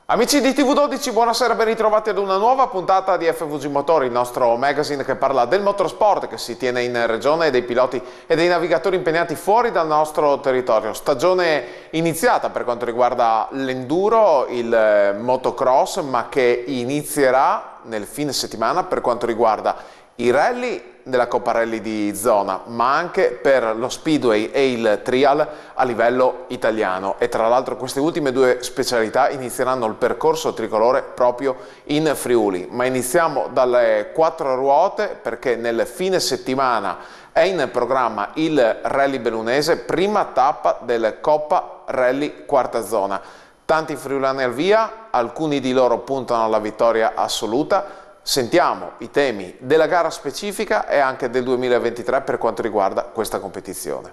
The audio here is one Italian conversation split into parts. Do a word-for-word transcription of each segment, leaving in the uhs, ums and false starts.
Amici di T V dodici, buonasera, ben ritrovati ad una nuova puntata di F V G Motori, il nostro magazine che parla del motorsport che si tiene in regione, dei piloti e dei navigatori impegnati fuori dal nostro territorio. Stagione iniziata per quanto riguarda l'enduro, il motocross, ma che inizierà nel fine settimana per quanto riguarda i rally della Coppa Rally di zona, ma anche per lo Speedway e il Trial a livello italiano. E tra l'altro queste ultime due specialità inizieranno il percorso tricolore proprio in Friuli. Ma iniziamo dalle quattro ruote, perché nel fine settimana è in programma il Rally Bellunese, prima tappa del Coppa Rally quarta zona. Tanti friulani al via, alcuni di loro puntano alla vittoria assoluta. Sentiamo i temi della gara specifica e anche del duemilaventitré per quanto riguarda questa competizione.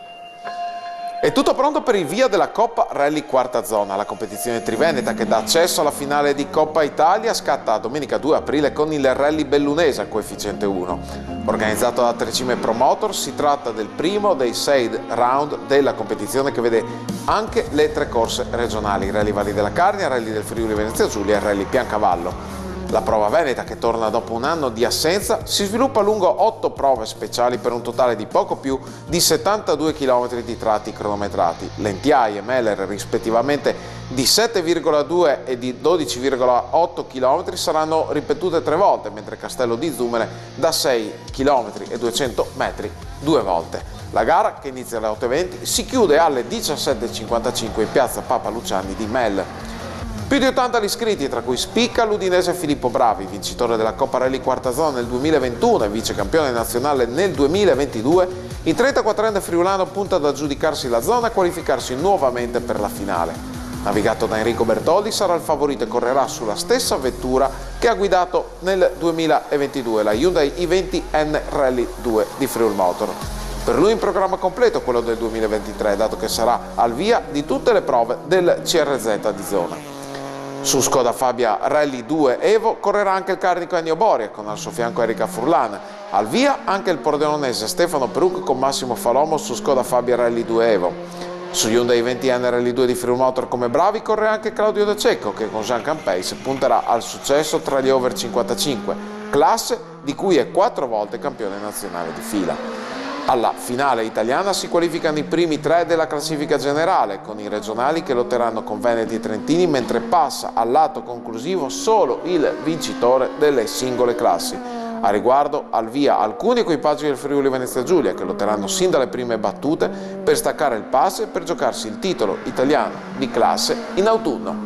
È tutto pronto per il via della Coppa Rally quarta zona, la competizione triveneta che dà accesso alla finale di Coppa Italia scatta domenica due aprile con il Rally Bellunese a coefficiente uno. Organizzato da Trecime Promotor, si tratta del primo dei sei round della competizione che vede anche le tre corse regionali, Rally Valli della Carnia, Rally del Friuli Venezia Giulia e Rally Piancavallo. La prova veneta, che torna dopo un anno di assenza, si sviluppa lungo otto prove speciali per un totale di poco più di settantadue chilometri di tratti cronometrati. Lentiai e Meller, rispettivamente di sette virgola due e di dodici virgola otto chilometri, saranno ripetute tre volte, mentre Castello di Zumere da sei chilometri e duecento metri due volte. La gara, che inizia alle otto e venti, si chiude alle diciassette e cinquantacinque in piazza Papa Luciani di Mel. Più di ottanta gli iscritti, tra cui spicca l'udinese Filippo Bravi, vincitore della Coppa Rally quarta zona nel duemilaventuno e vice campione nazionale nel duemilaventidue. Il trentaquattrenne friulano punta ad aggiudicarsi la zona e qualificarsi nuovamente per la finale. Navigato da Enrico Bertoldi, sarà il favorito e correrà sulla stessa vettura che ha guidato nel duemilaventidue, la Hyundai i venti N Rally due di Friul Motor. Per lui in programma completo quello del duemilaventitré, dato che sarà al via di tutte le prove del C R Z di zona. Su Skoda Fabia Rally due Evo correrà anche il carnico Ennio Boria, con al suo fianco Erika Furlan. Al via anche il pordenonese Stefano Peruc con Massimo Falomo su Skoda Fabia Rally due Evo. Su Hyundai venti N Rally due di Friul Motor come Bravi corre anche Claudio De Cecco, che con Jean Campace punterà al successo tra gli over cinquantacinque, classe di cui è quattro volte campione nazionale di fila. Alla finale italiana si qualificano i primi tre della classifica generale, con i regionali che lotteranno con Veneti e Trentini, mentre passa al lato conclusivo solo il vincitore delle singole classi. A riguardo, al via alcuni equipaggi del Friuli Venezia Giulia che lotteranno sin dalle prime battute per staccare il pass e per giocarsi il titolo italiano di classe in autunno.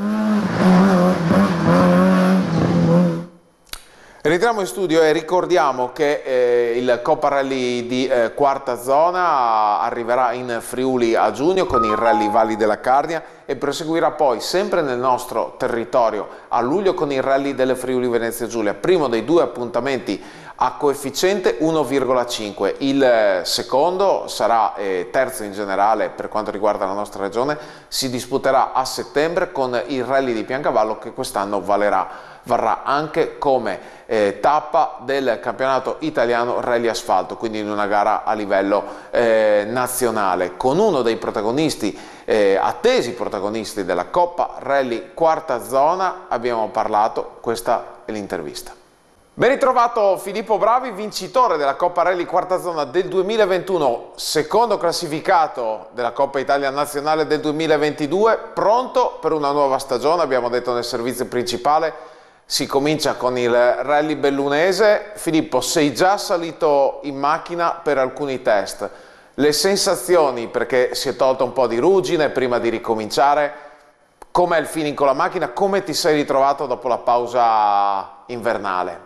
Rientriamo in studio e ricordiamo che eh, il Coppa Rally di eh, quarta zona arriverà in Friuli a giugno con il Rally Valli della Carnia e proseguirà poi sempre nel nostro territorio a luglio con il Rally delle Friuli Venezia Giulia, primo dei due appuntamenti a coefficiente uno virgola cinque. Il secondo sarà eh, terzo in generale per quanto riguarda la nostra regione, si disputerà a settembre con il Rally di Piancavallo, che quest'anno valerà varrà anche come eh, tappa del campionato italiano Rally Asfalto, quindi in una gara a livello eh, nazionale, con uno dei protagonisti, eh, attesi protagonisti della Coppa Rally quarta zona. Abbiamo parlato, questa è l'intervista. Ben ritrovato Filippo Bravi, vincitore della Coppa Rally quarta zona del duemilaventuno, secondo classificato della Coppa Italia Nazionale del duemilaventidue, pronto per una nuova stagione, abbiamo detto nel servizio principale. Si comincia con il Rally Bellunese. Filippo, sei già salito in macchina per alcuni test. Le sensazioni, perché si è tolto un po' di ruggine prima di ricominciare, com'è il feeling con la macchina? Come ti sei ritrovato dopo la pausa invernale?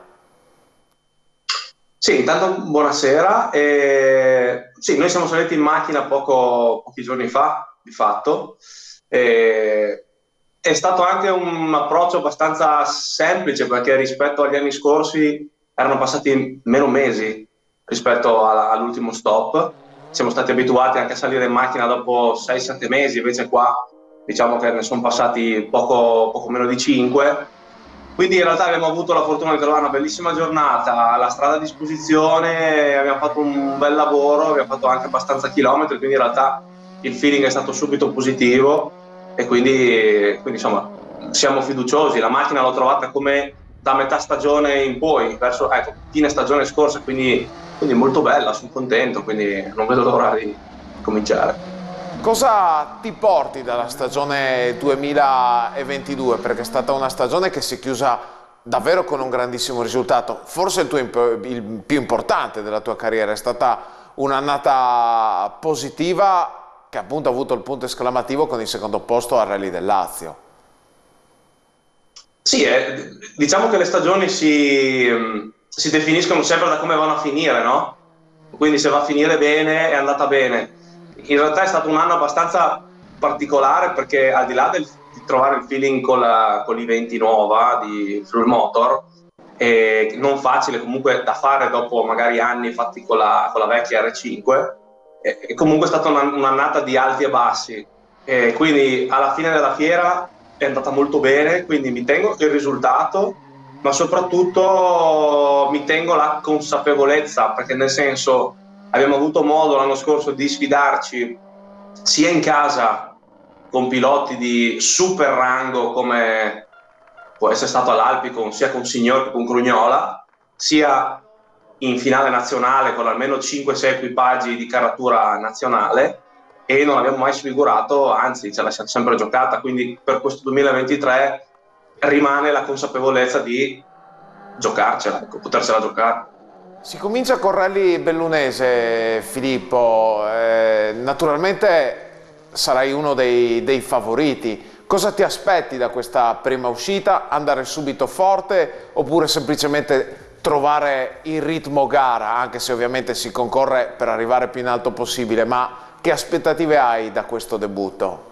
Sì, intanto buonasera. E... Sì, noi siamo saliti in macchina poco, pochi giorni fa, di fatto. E... È stato anche un approccio abbastanza semplice, perché rispetto agli anni scorsi erano passati meno mesi rispetto all'ultimo stop. Siamo stati abituati anche a salire in macchina dopo sei sette mesi, invece qua diciamo che ne sono passati poco, poco meno di cinque. Quindi in realtà abbiamo avuto la fortuna di trovare una bellissima giornata, la strada a disposizione, abbiamo fatto un bel lavoro, abbiamo fatto anche abbastanza chilometri, quindi in realtà il feeling è stato subito positivo. E quindi, quindi insomma siamo fiduciosi, la macchina l'ho trovata come da metà stagione in poi, verso ecco, fine stagione scorsa, quindi, quindi molto bella, sono contento, quindi non vedo l'ora di cominciare. Cosa ti porti dalla stagione duemilaventidue? Perché è stata una stagione che si è chiusa davvero con un grandissimo risultato, forse il, tuo imp- il più importante della tua carriera. È stata un'annata positiva che appunto ha avuto il punto esclamativo con il secondo posto al Rally del Lazio. Sì, eh, diciamo che le stagioni si, si definiscono sempre da come vanno a finire, no? Quindi se va a finire bene è andata bene. In realtà è stato un anno abbastanza particolare perché al di là del, di trovare il feeling con la con l'I venti nuova di Fuel Motor, eh, non facile comunque da fare dopo magari anni fatti con la, con la vecchia R cinque, eh, e comunque è stata una, un'annata di alti e bassi, e quindi alla fine della fiera è andata molto bene, quindi mi tengo il risultato, ma soprattutto mi tengo la consapevolezza, perché nel senso abbiamo avuto modo l'anno scorso di sfidarci sia in casa con piloti di super rango come può essere stato all'Alpicon, sia con Signor che con Crugnola, sia in finale nazionale con almeno cinque sei equipaggi di caratura nazionale, e non abbiamo mai sfigurato, anzi ce l'ha sempre giocata, quindi per questo duemilaventitré rimane la consapevolezza di giocarcela, ecco, potersela giocare. Si comincia con Rally Bellunese, Filippo, eh, naturalmente sarai uno dei, dei favoriti. Cosa ti aspetti da questa prima uscita? Andare subito forte oppure semplicemente trovare il ritmo gara, anche se ovviamente si concorre per arrivare più in alto possibile, ma che aspettative hai da questo debutto?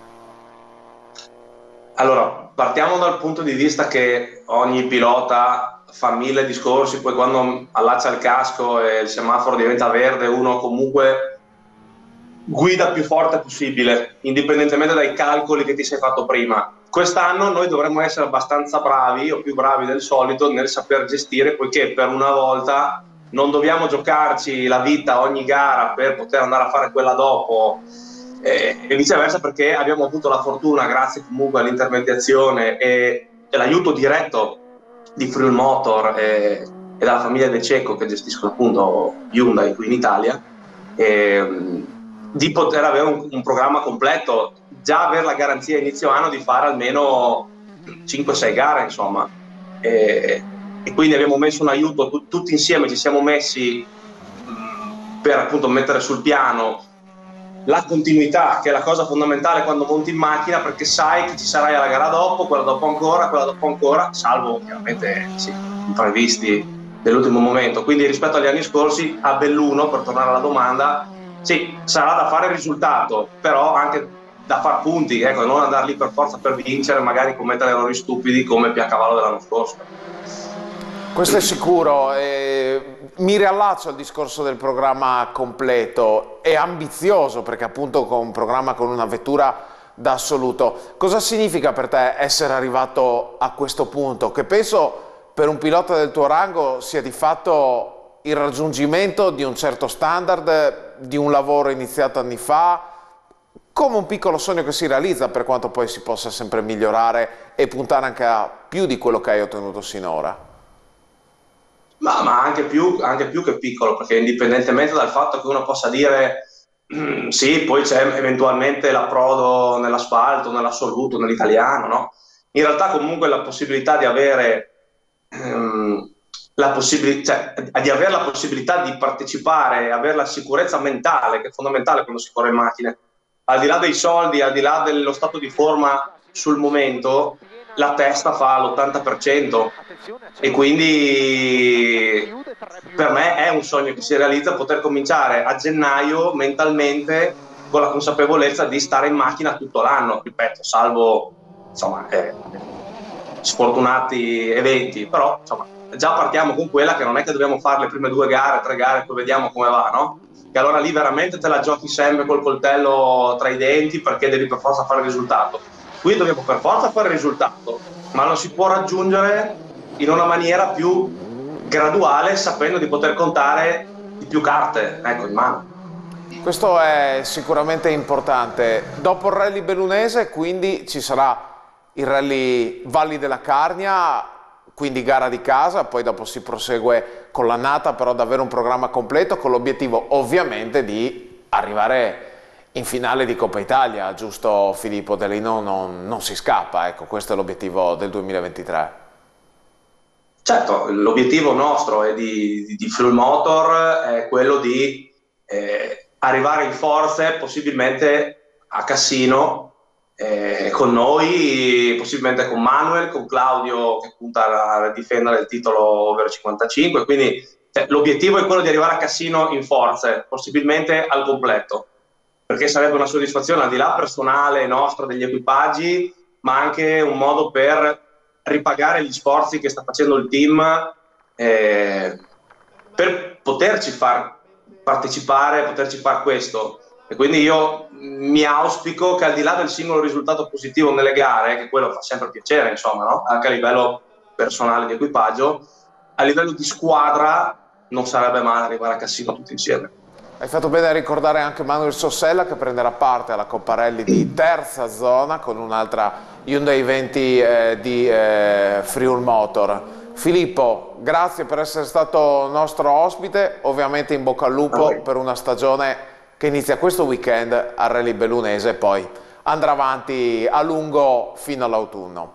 Allora, partiamo dal punto di vista che ogni pilota fa mille discorsi, poi quando allaccia il casco e il semaforo diventa verde, uno comunque guida più forte possibile, indipendentemente dai calcoli che ti sei fatto prima. Quest'anno noi dovremmo essere abbastanza bravi, o più bravi del solito, nel saper gestire, poiché per una volta non dobbiamo giocarci la vita ogni gara per poter andare a fare quella dopo, eh, e viceversa, perché abbiamo avuto la fortuna, grazie comunque all'intermediazione e, e l'aiuto diretto di Friul Motor e, e dalla famiglia De Cecco, che gestiscono appunto Hyundai qui in Italia, e, di poter avere un, un programma completo, già avere la garanzia inizio anno di fare almeno cinque sei gare, insomma, e, e quindi abbiamo messo un aiuto, tu, tutti insieme ci siamo messi mh, per appunto mettere sul piano la continuità, che è la cosa fondamentale quando monti in macchina, perché sai che ci sarai alla gara dopo, quella dopo ancora, quella dopo ancora, salvo chiaramente sì, imprevisti dell'ultimo momento. Quindi rispetto agli anni scorsi, a Belluno, per tornare alla domanda, sì, sarà da fare il risultato, però anche da far punti, ecco, non andare lì per forza per vincere, magari commettere errori stupidi come Piacavallo dell'anno scorso. Questo è sicuro. Eh, mi riallaccio al discorso del programma completo. È ambizioso perché appunto con un programma con una vettura da assoluto. Cosa significa per te essere arrivato a questo punto? Che penso per un pilota del tuo rango sia di fatto il raggiungimento di un certo standard, di un lavoro iniziato anni fa, come un piccolo sogno che si realizza, per quanto poi si possa sempre migliorare e puntare anche a più di quello che hai ottenuto sinora. Ma, ma anche, più, anche più che piccolo, perché indipendentemente dal fatto che uno possa dire sì, poi c'è eventualmente l'approdo nell'asfalto, nell'assoluto, nell'italiano, no? In realtà comunque la possibilità di avere ehm, la possibilità, cioè, di avere la possibilità di partecipare, avere la sicurezza mentale, che è fondamentale quando si corre in macchine, al di là dei soldi, al di là dello stato di forma sul momento, la testa fa l'ottanta per cento, e quindi per me è un sogno che si realizza poter cominciare a gennaio mentalmente con la consapevolezza di stare in macchina tutto l'anno, ripeto, salvo insomma eh, sfortunati eventi, però insomma già partiamo con quella che non è che dobbiamo fare le prime due gare, tre gare, poi vediamo come va, no? Che allora lì veramente te la giochi sempre col coltello tra i denti, perché devi per forza fare il risultato. Qui dobbiamo per forza fare il risultato, ma lo si può raggiungere in una maniera più graduale, sapendo di poter contare di più carte, ecco, in mano. Questo è sicuramente importante. Dopo il Rally Bellunese quindi ci sarà il rally Valli della Carnia, quindi gara di casa, poi dopo si prosegue con l'annata, però davvero un programma completo con l'obiettivo ovviamente di arrivare in finale di Coppa Italia, giusto Filippo Delino? Non, non si scappa, ecco, questo è l'obiettivo del duemilaventitré. Certo, l'obiettivo nostro è di, di, di Friul Motor è quello di eh, arrivare in forze, possibilmente a Cassino, eh, con noi, possibilmente con Manuel, con Claudio che punta a difendere il titolo over cinquantacinque, quindi cioè, l'obiettivo è quello di arrivare a Cassino in forze, possibilmente al completo, perché sarebbe una soddisfazione al di là personale nostra degli equipaggi, ma anche un modo per ripagare gli sforzi che sta facendo il team eh, per poterci far partecipare, poterci far questo. E quindi io mi auspico che al di là del singolo risultato positivo nelle gare, che quello fa sempre piacere, insomma, no? Anche a livello personale di equipaggio, a livello di squadra non sarebbe male arrivare a Cassino tutti insieme. Hai fatto bene a ricordare anche Manuel Sossella che prenderà parte alla Coppa Rally di terza zona con un'altra Hyundai venti eh, di eh, Friul Motor. Filippo, grazie per essere stato nostro ospite, ovviamente in bocca al lupo per una stagione che inizia questo weekend al Rally Bellunese e poi andrà avanti a lungo fino all'autunno.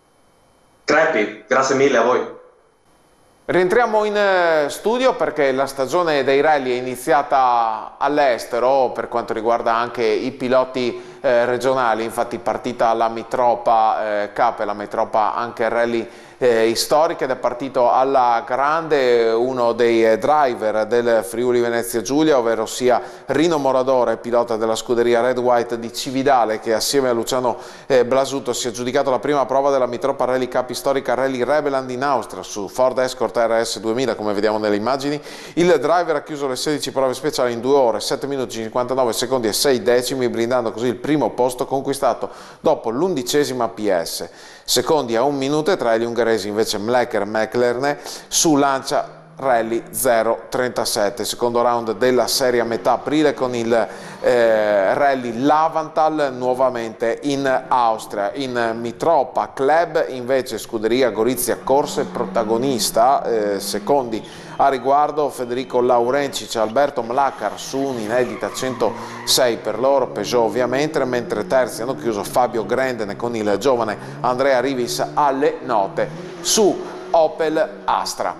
Crepi, grazie mille a voi. Rientriamo in studio perché la stagione dei rally è iniziata all'estero per quanto riguarda anche i piloti eh, regionali, infatti partita la Mitropa eh, Cup e la Mitropa anche rally eh, storiche ed è partito alla grande uno dei driver del Friuli Venezia Giulia, ovvero sia Rino Moradore, pilota della scuderia Red White di Cividale, che assieme a Luciano eh, Blasuto si è aggiudicato la prima prova della Mitropa Rally Cup storica Rally Rebeland in Austria su Ford Escort R S duemila, come vediamo nelle immagini. Il driver ha chiuso le sedici prove speciali in due ore, sette minuti cinquantanove secondi e sei decimi, blindando così il primo posto conquistato dopo l'undicesima P S. Secondi a un minuto e tre gli ungheresi invece Mlecker e Mecklerne su Lancia Rally zero trentasette, secondo round della serie a metà aprile con il eh, Rally Lavantal nuovamente in Austria. In Mitropa Club invece scuderia Gorizia Corse protagonista, eh, secondi a riguardo Federico Laurencic e Alberto Mlacar su un'inedita centosei per loro, Peugeot ovviamente, mentre terzi hanno chiuso Fabio Grendene con il giovane Andrea Rivis alle note su Opel Astra.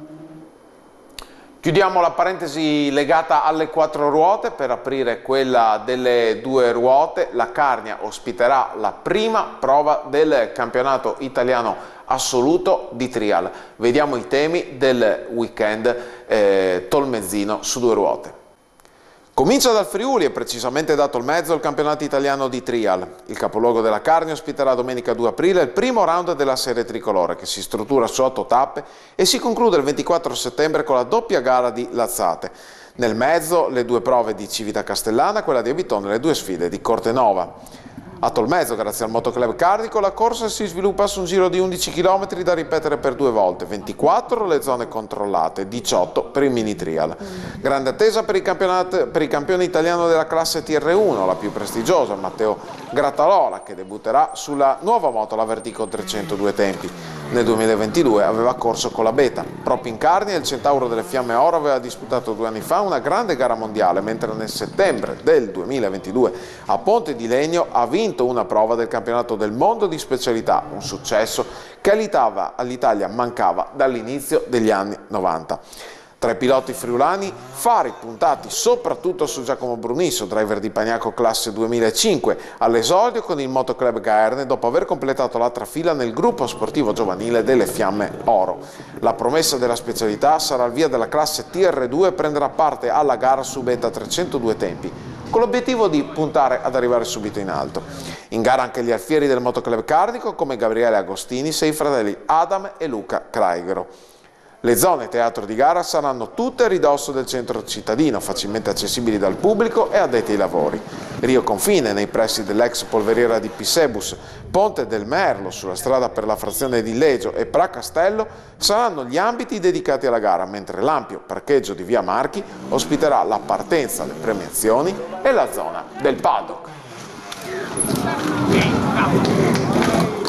Chiudiamo la parentesi legata alle quattro ruote per aprire quella delle due ruote. La Carnia ospiterà la prima prova del campionato italiano assoluto di trial. Vediamo i temi del weekend eh, Tolmezzino su due ruote. Comincia dal Friuli e precisamente da Tolmezzo il campionato italiano di trial. Il capoluogo della Carnia ospiterà domenica due aprile il primo round della serie tricolore che si struttura su otto tappe e si conclude il ventiquattro settembre con la doppia gara di Lazzate. Nel mezzo le due prove di Civita Castellana, quella di Abitone e le due sfide di Cortenova. A Tolmezzo, grazie al Motoclub Carnico, la corsa si sviluppa su un giro di undici chilometri da ripetere per due volte, ventiquattro le zone controllate, diciotto per il mini trial. Grande attesa per, per il campione italiano della classe T R uno, la più prestigiosa, Matteo Grattalola, che debutterà sulla nuova moto, la Vertico trecentodue tempi. Nel duemilaventidue aveva corso con la Beta. Proprio in Carnia il Centauro delle Fiamme Oro aveva disputato due anni fa una grande gara mondiale, mentre nel settembre del duemilaventidue a Ponte di Legno ha vinto una prova del campionato del mondo di specialità, un successo che all'Italia mancava dall'inizio degli anni novanta. Tra i piloti friulani, fari puntati soprattutto su Giacomo Brunisso, driver di Pagnaco classe duemilacinque, all'esordio con il Motoclub Gaerne dopo aver completato l'altra fila nel gruppo sportivo giovanile delle Fiamme Oro. La promessa della specialità sarà il via della classe T R due e prenderà parte alla gara su Beta trecentodue tempi, con l'obiettivo di puntare ad arrivare subito in alto. In gara anche gli alfieri del Motoclub Carnico come Gabriele Agostini e i fratelli Adam e Luca Craigero. Le zone teatro di gara saranno tutte a ridosso del centro cittadino, facilmente accessibili dal pubblico e addetti ai lavori. Rio Confine, nei pressi dell'ex polveriera di Pissebus, Ponte del Merlo, sulla strada per la frazione di Legio e Pra Castello, saranno gli ambiti dedicati alla gara, mentre l'ampio parcheggio di Via Marchi ospiterà la partenza, le premiazioni e la zona del paddock.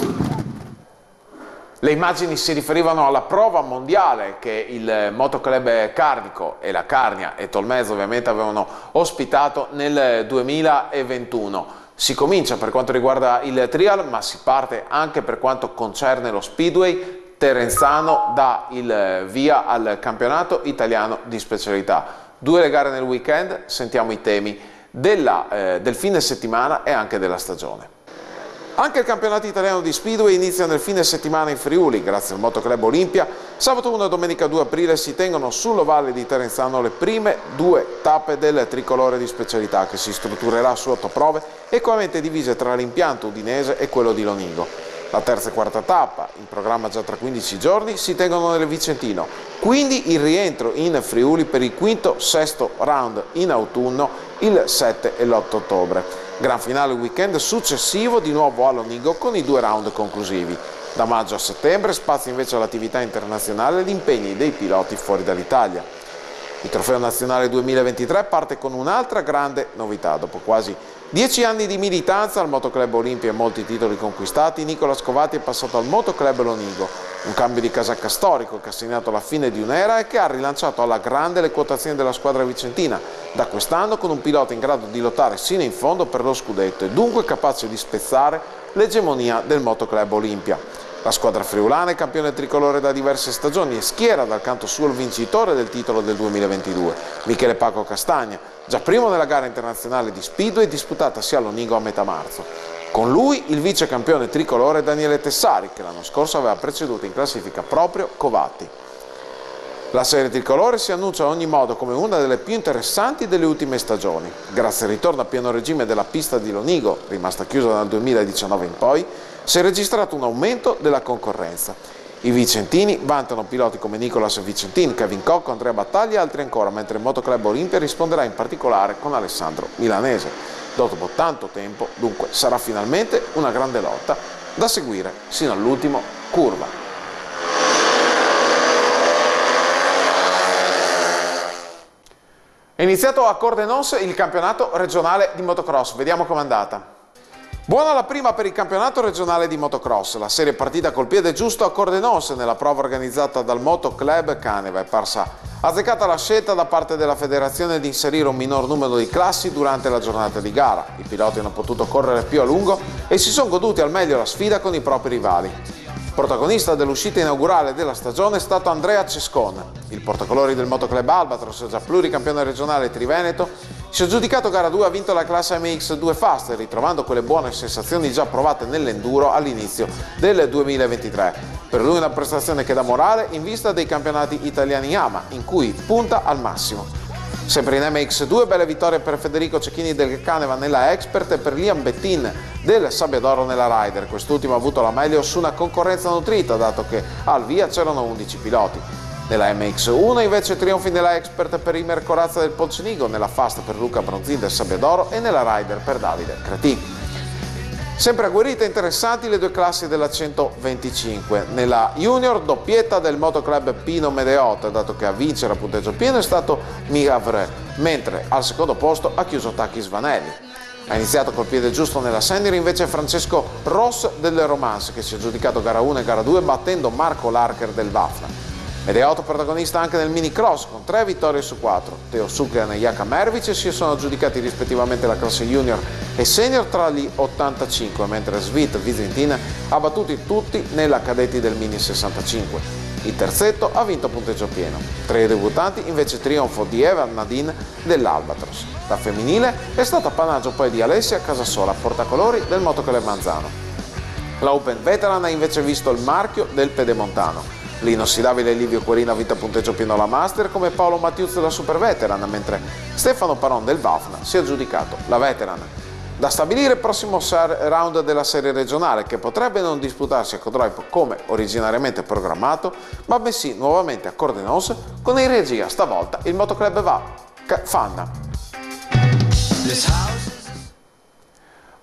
Le immagini si riferivano alla prova mondiale che il Motoclub Carnico e la Carnia e Tolmezzo ovviamente avevano ospitato nel duemilaventuno. Si comincia per quanto riguarda il trial, ma si parte anche per quanto concerne lo Speedway. Terenzano dà il via al campionato italiano di specialità. Due le gare nel weekend, sentiamo i temi della, eh, del fine settimana e anche della stagione. Anche il campionato italiano di Speedway inizia nel fine settimana in Friuli, grazie al Motoclub Olimpia. Sabato uno e domenica due aprile si tengono sull'Ovalle di Terenzano le prime due tappe del tricolore di specialità, che si strutturerà su otto prove equamente divise tra l'impianto udinese e quello di Lonigo. La terza e quarta tappa, in programma già tra quindici giorni, si tengono nel Vicentino, quindi il rientro in Friuli per il quinto sesto round in autunno il sette e l'otto ottobre. Gran finale weekend successivo di nuovo a Lonigo con i due round conclusivi. Da maggio a settembre spazia invece all'attività internazionale e gli impegni dei piloti fuori dall'Italia. Il Trofeo Nazionale duemilaventitré parte con un'altra grande novità. Dopo quasi dieci anni di militanza al Motoclub Olimpia e molti titoli conquistati, Nicola Scovati è passato al Motoclub Lonigo, un cambio di casacca storico che ha segnato la fine di un'era e che ha rilanciato alla grande le quotazioni della squadra vicentina, da quest'anno con un pilota in grado di lottare sino in fondo per lo scudetto e dunque capace di spezzare l'egemonia del Motoclub Olimpia. La squadra friulana è campione tricolore da diverse stagioni e schiera dal canto suo il vincitore del titolo del duemilaventidue, Michele Paco Castagna, già primo nella gara internazionale di Speedway disputata sia a Lonigo a metà marzo. Con lui il vice campione tricolore Daniele Tessari, che l'anno scorso aveva preceduto in classifica proprio Covatti. La serie tricolore si annuncia ad ogni modo come una delle più interessanti delle ultime stagioni. Grazie al ritorno a pieno regime della pista di Lonigo, rimasta chiusa dal duemiladiciannove in poi, si è registrato un aumento della concorrenza. I vicentini vantano piloti come Nicolas Vicentin, Kevin Cocco, Andrea Battaglia e altri ancora, mentre il Motoclub Olimpia risponderà in particolare con Alessandro Milanese. Dopo tanto tempo, dunque, sarà finalmente una grande lotta da seguire sino all'ultimo curva. È iniziato a Cordenons il campionato regionale di motocross, vediamo com'è andata. Buona la prima per il campionato regionale di motocross. La serie è partita col piede giusto a Cordenons nella prova organizzata dal Motoclub Caneva. È parsa azzeccata la scelta da parte della federazione di inserire un minor numero di classi durante la giornata di gara. I piloti hanno potuto correre più a lungo e si sono goduti al meglio la sfida con i propri rivali. Protagonista dell'uscita inaugurale della stagione è stato Andrea Cescon. Il portacolori del Motoclub Albatros, già pluricampione regionale triveneto, si è aggiudicato gara due, ha vinto la classe M X due Fast, ritrovando quelle buone sensazioni già provate nell'enduro all'inizio del duemilaventitré. Per lui una prestazione che dà morale in vista dei campionati italiani AMA, in cui punta al massimo. Sempre in M X due, belle vittorie per Federico Cecchini del Caneva nella Expert e per Liam Bettin del Sabbiadoro nella Rider. Quest'ultimo ha avuto la meglio su una concorrenza nutrita, dato che al via c'erano undici piloti. Nella M X uno invece trionfi nella Expert per Imer Corazza del Polcenigo, nella Fast per Luca Bronzin del Sabbiadoro e nella Rider per Davide Cretì. Sempre agguerrite e interessanti le due classi della centoventicinque. Nella Junior doppietta del Motoclub Pino Medeot, dato che a vincere a punteggio pieno è stato Migavre, mentre al secondo posto ha chiuso Takis Vanelli. Ha iniziato col piede giusto nella Senior invece Francesco Ross del Romance, che si è aggiudicato gara uno e gara due battendo Marco Larcher del Vafna. Medeot protagonista anche nel minicross con tre vittorie su quattro. Teo Sukran e Jaka Mervic si sono aggiudicati rispettivamente la classe junior e senior tra gli ottantacinque, mentre Svit Vizentin ha battuto tutti nella cadetti del mini sessantacinque. Il terzetto ha vinto punteggio pieno. Tra i debuttanti invece trionfo di Evan Nadine dell'Albatros. La femminile è stata appannaggio poi di Alessia Casasola, portacolori del Motoclub Manzano. La Open Veteran ha invece visto il marchio del pedemontano. L'inossidabile Livio Querino ha vinto a punteggio pieno la Master, come Paolo Mattiuz della Super Veteran, mentre Stefano Paron del Vafna si è aggiudicato la Veteran. Da stabilire il prossimo round della serie regionale, che potrebbe non disputarsi a Codroipo come originariamente programmato, ma bensì nuovamente a Cordenons, con in regia stavolta il Motoclub Va Fanna.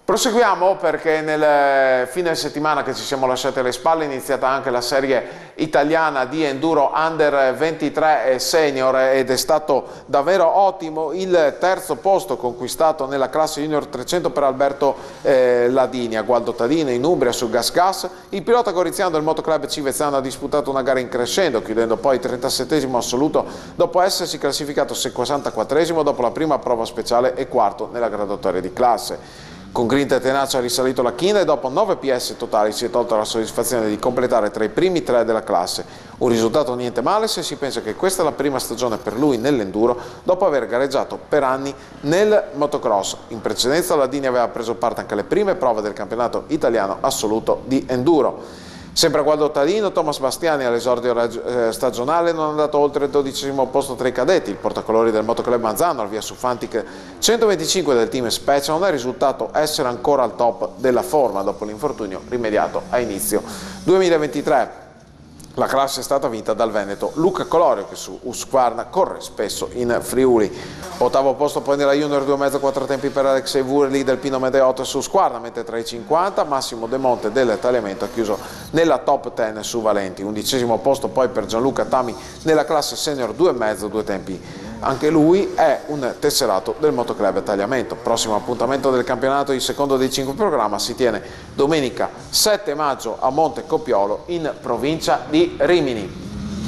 Proseguiamo perché nel fine settimana che ci siamo lasciati alle spalle è iniziata anche la serie italiana di enduro under ventitré e senior ed è stato davvero ottimo il terzo posto conquistato nella classe junior trecento per Alberto eh, Ladini a Gualdo Tadino in Umbria sul gas gas. Il pilota goriziano del motoclub Civezzano ha disputato una gara in crescendo, chiudendo poi trentasettesimo assoluto dopo essersi classificato sessantaquattresimo dopo la prima prova speciale e quarto nella graduatoria di classe. Con grinta e tenacia ha risalito la china e dopo nove P S totali si è tolta la soddisfazione di completare tra i primi tre della classe. Un risultato niente male se si pensa che questa è la prima stagione per lui nell'enduro dopo aver gareggiato per anni nel motocross. In precedenza Ladini aveva preso parte anche alle prime prove del campionato italiano assoluto di enduro. Sempre a Gualdo Tadino, Thomas Bastiani all'esordio stagionale non è andato oltre il dodicesimo posto tra i cadetti. Il portacolori del motoclub Manzano al via su Fantic centoventicinque del team Spezia non è risultato essere ancora al top della forma dopo l'infortunio rimediato a inizio duemilaventitré. La classe è stata vinta dal veneto Luca Colorio che su Husqvarna corre spesso in Friuli. Ottavo posto poi nella Junior due virgola cinque quattro tempi per Alexei Vurli del Pino Medeotto su Husqvarna, mentre tra i cinquanta Massimo De Monte del Tagliamento ha chiuso nella top dieci su Valenti. Undicesimo posto poi per Gianluca Tami nella classe senior due virgola cinque due tempi. Anche lui è un tesserato del motoclub Tagliamento. Prossimo appuntamento del campionato, il secondo dei cinque programma, si tiene domenica sette maggio a Monte Copiolo in provincia di Rimini.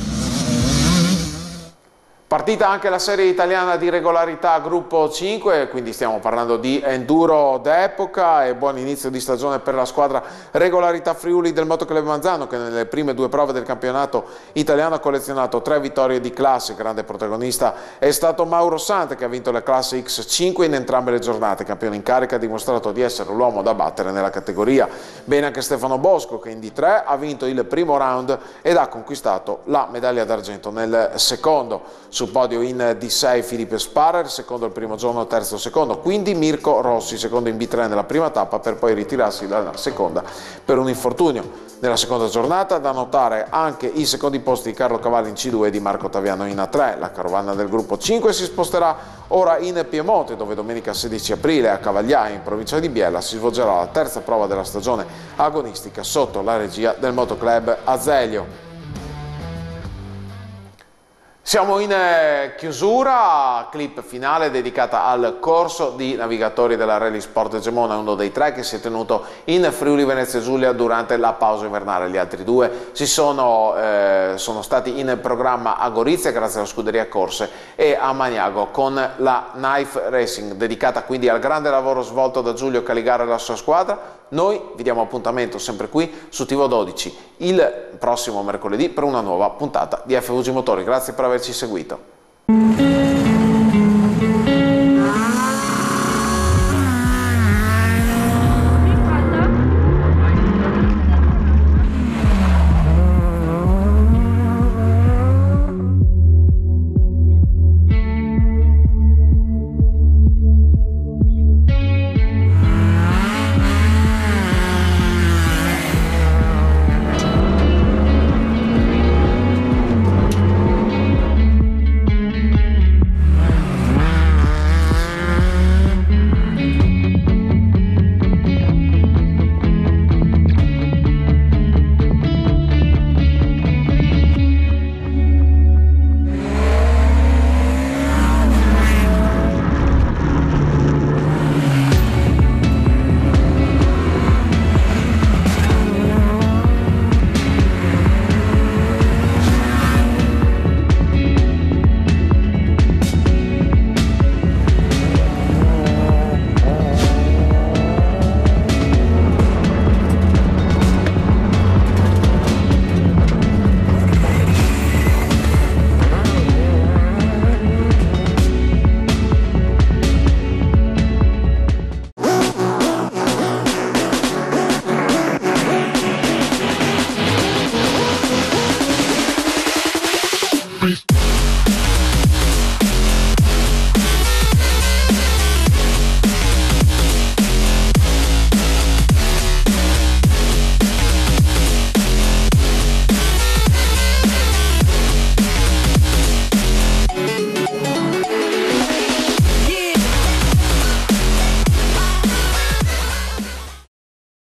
Partita anche la serie italiana di regolarità gruppo cinque, quindi stiamo parlando di enduro d'epoca e buon inizio di stagione per la squadra regolarità Friuli del motoclub Manzano che nelle prime due prove del campionato italiano ha collezionato tre vittorie di classe. Grande protagonista è stato Mauro Sante che ha vinto la classe X cinque in entrambe le giornate. Campione in carica ha dimostrato di essere l'uomo da battere nella categoria. Bene anche Stefano Bosco che in D tre ha vinto il primo round ed ha conquistato la medaglia d'argento nel secondo. Sul podio in D sei Filippo Sparer, secondo il primo giorno, terzo secondo, quindi Mirko Rossi, secondo in B tre nella prima tappa per poi ritirarsi dalla seconda per un infortunio. Nella seconda giornata da notare anche i secondi posti di Carlo Cavalli in C due e di Marco Taviano in A tre. La carovana del gruppo cinque si sposterà ora in Piemonte dove domenica sedici aprile a Cavagliai in provincia di Biella si svolgerà la terza prova della stagione agonistica sotto la regia del motoclub Azeglio. Siamo in chiusura, clip finale dedicata al corso di navigatori della Rally Sport Gemona, uno dei tre che si è tenuto in Friuli Venezia Giulia durante la pausa invernale. Gli altri due si sono, eh, sono stati in programma a Gorizia grazie alla scuderia Corse e a Maniago con la Knife Racing, dedicata quindi al grande lavoro svolto da Giulio Caligara e la sua squadra. Noi vi diamo appuntamento sempre qui su T V dodici il prossimo mercoledì per una nuova puntata di F V G Motori. Grazie per averci seguito.